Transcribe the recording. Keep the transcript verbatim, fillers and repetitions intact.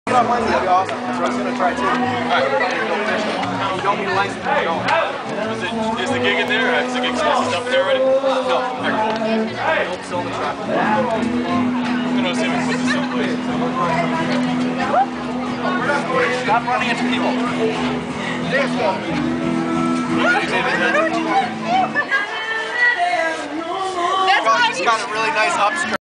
Get on Wednesday, that'd be awesome. That's what I was going to try too. Alright, go fishing. You don't need a license to go. Is, it, is the gig in there? Is the gig stuff in there already? No. Alright, cool. Don't sell the truck. I'm going to see if we can put this in place. Stop running into people. There's one. That's why He's got a really nice upstream.